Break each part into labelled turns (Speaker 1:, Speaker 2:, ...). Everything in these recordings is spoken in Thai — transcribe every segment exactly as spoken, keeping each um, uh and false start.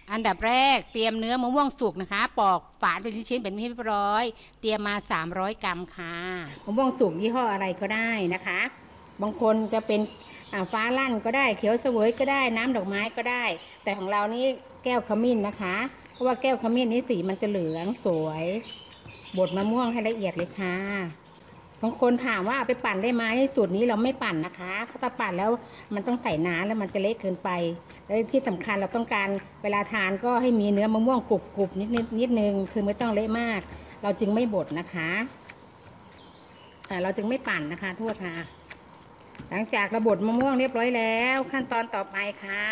Speaker 1: อันดับแรกเตรียมเนื้อมะม่วงสุกนะคะปอกฝานเป็นชิ้นๆเป็นที่เรียบร้อยเตรียมมาสามร้อยกรัมค่ะมะม่วงสุกยี่ห้ออะไรก็ได้นะคะบางคนจะเป็นฟ้าลั่นก็ได้เขียวเสวยก็ได้น้ำดอกไม้ก็ได้แต่ของเรานี่แก้วขมิ้นนะคะเพราะว่าแก้วขมิ้นนี้สีมันจะเหลืองสวยบดมะม่วงให้ละเอียดเลยค่ะบางคนถามว่าไปปั่นได้ไหมสูตรนี้เราไม่ปั่นนะคะเพราะถ้าปั่นแล้วมันต้องใส่น้ำแล้วมันจะเละเกินไปและที่สำคัญเราต้องการเวลาทานก็ให้มีเนื้อมะม่วงกรุบๆนิดนิดนิดนึงคือไม่ต้องเละมากเราจึงไม่บดนะคะแต่เราจึงไม่ปั่นนะคะโทษค่ะหลังจากเราบดมะม่วงเรียบร้อยแล้วขั้นตอนต่อไปค่ะ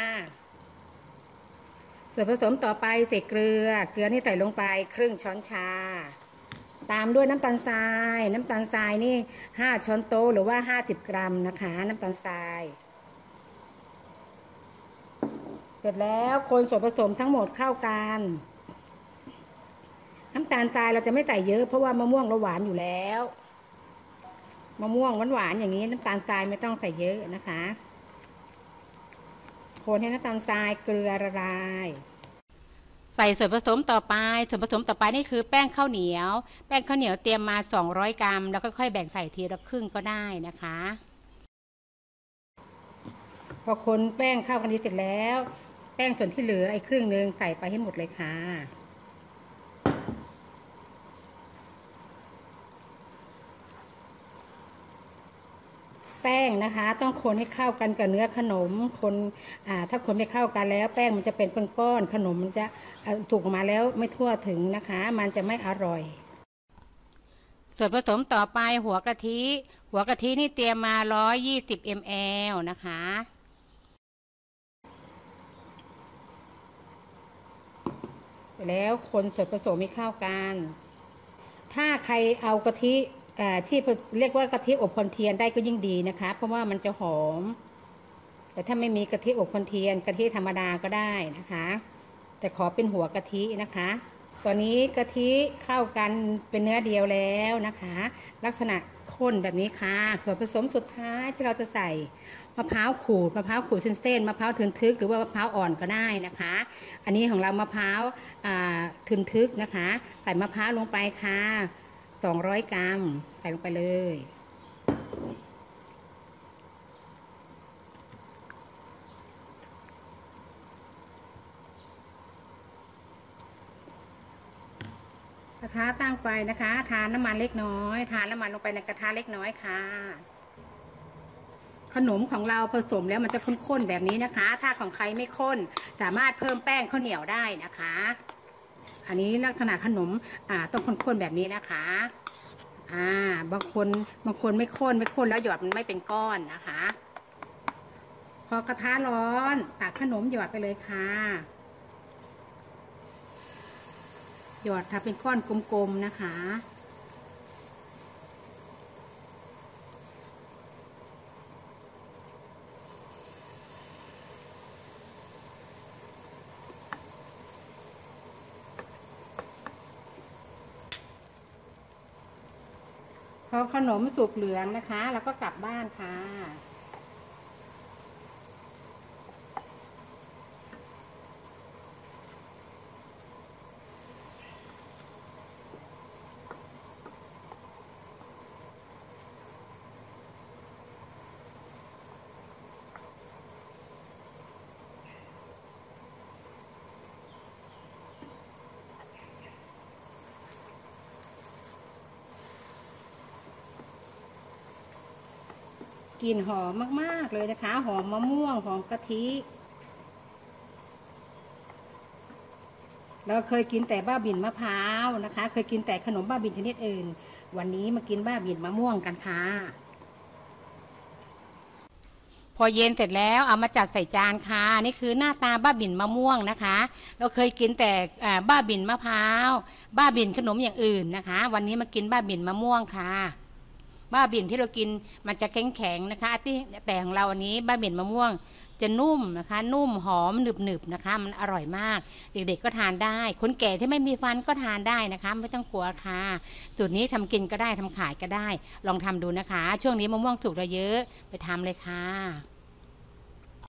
Speaker 1: ส่วนผสมต่อไปใส่เกลือเกลือนี่ใส่ลงไปครึ่งช้อนชาตามด้วยน้ำตาลทรายน้ำตาลทรายนี่ห้าช้อนโต๊ะหรือว่าห้าสิบกรัมนะคะน้ำตาลทรายเสร็จแล้วคนส่วนผสมทั้งหมดเข้ากันน้ำตาลทรายเราจะไม่ใส่เยอะเพราะว่ามะม่วงเราหวานอยู่แล้วมะม่วงหวานๆอย่างนี้น้ำตาลทรายไม่ต้องใส่เยอะนะคะคนให้น้ำตาลทรายเกลือละลายใส่ส่วนผสมต่อไปส่วนผสมต่อไปนี่คือแป้งข้าวเหนียวแป้งข้าวเหนียวเตรียมมาสองร้อยกรัมแล้วค่อยๆแบ่งใส่ทีละครึ่งก็ได้นะคะพอคนแป้งเข้ากันดีเสร็จแล้วแป้งส่วนที่เหลือไอ้ครึ่งนึงใส่ไปให้หมดเลยค่ะแป้งนะคะต้องคนให้เข้ากันกับเนื้อขนมคนอ่าถ้าคนไม่เข้ากันแล้วแป้งมันจะเป็นก้อนๆขนมมันจะถูกมาแล้วไม่ทั่วถึงนะคะมันจะไม่อร่อยส่วนผสมต่อไปหัวกะทิหัวกะทินี่เตรียมมาหนึ่งร้อยยี่สิบมิลลิลิตรนะคะแล้วคนส่วนผสมให้เข้ากันถ้าใครเอากะทิที่เรียกว่ากะทิอบควันเทียนได้ก็ยิ่งดีนะคะเพราะว่ามันจะหอมแต่ถ้าไม่มีกะทิอบควันเทียนกะทิธรรมดาก็ได้นะคะแต่ขอเป็นหัวกะทินะคะตอนนี้กะทิเข้ากันเป็นเนื้อเดียวแล้วนะคะลักษณะข้นแบบนี้ค่ะส่วนผสมสุดท้ายที่เราจะใส่มะพร้าวขูดมะพร้าวขูดเส้นๆมะพร้าวทึนทึกหรือว่ามะพร้าวอ่อนก็ได้นะคะอันนี้ของเรามะพร้าวทึนทึกนะคะใส่มะพร้าวลงไปค่ะสองร้อยกรัมใส่ลงไปเลยกระทะตั้งไฟนะคะทานน้ำมันเล็กน้อยทานน้ำมันลงไปในกระทะเล็กน้อยค่ะขนมของเราผสมแล้วมันจะข้นๆแบบนี้นะคะถ้าของใครไม่ข้นสามารถเพิ่มแป้งข้าวเหนียวได้นะคะอันนี้ลักษณะขนมอ่าต้องข้นๆแบบนี้นะคะอ่าบางคนบางคนไม่ข้นไม่ข้นแล้วหยอดมันไม่เป็นก้อนนะคะพอกระทะร้อนตักขนมหยอดไปเลยค่ะหยอดทำเป็นก้อนกลมๆนะคะพอขนมสุกเหลืองนะคะแล้วก็กลับบ้านค่ะกลิ่นหอมมากๆเลยนะคะหอมมะม่วงหอมกะทิเราเคยกินแต่บ้าบิ่นมะพร้าวนะคะเคยกินแต่ขนมบ้าบิ่นชนิดอื่นวันนี้มากินบ้าบิ่นมะม่วงกันค่ะพอเย็นเสร็จแล้วเอามาจัดใส่จานค่ะนี่คือหน้าตาบ้าบิ่นมะม่วงนะคะเราเคยกินแต่บ้าบิ่นมะพร้าวบ้าบิ่นขนมอย่างอื่นนะคะวันนี้มากินบ้าบิ่นมะม่วงค่ะบ้าบิ่นที่เรากินมันจะแข็งๆนะคะที่แต่ของเราอันนี้บ้าบิ่นมะม่วงจะนุ่มนะคะนุ่มหอมหนึบๆนะคะมันอร่อยมากเด็กๆก็ทานได้คนแก่ที่ไม่มีฟันก็ทานได้นะคะไม่ต้องกลัวค่ะสูตรนี้ทำกินก็ได้ทำขายก็ได้ลองทำดูนะคะช่วงนี้มะม่วงสุกเราเยอะไปทำเลยค่ะ